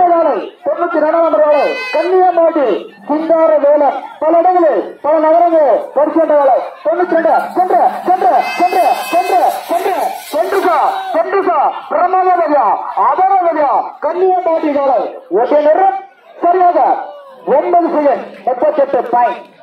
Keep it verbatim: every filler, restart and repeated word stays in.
காலை தொண்ணூத்தி இரண்டாம் நம்பர் காலை கன்னியாகுமரி சிங்கார வேலை பல இடங்களில் பல நகரங்கள் பரிசேண்ட வேலை தொண்ணூத்தி ரெண்டு சென்ற சென்ற சென்ற சென்ற சென்ற சென்றுசா சென்றுசா பிரமாதவதியா அபரவதியா கன்னியாகுமரி காலை ஒற்றை நிறம் சரியாக ஒன்பது செகண்ட் முப்பத்தி எட்டு பாயிண்ட்